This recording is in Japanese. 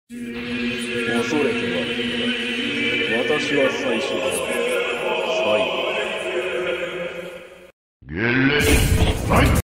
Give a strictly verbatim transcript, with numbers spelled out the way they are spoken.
恐れては私は最初だ。最後。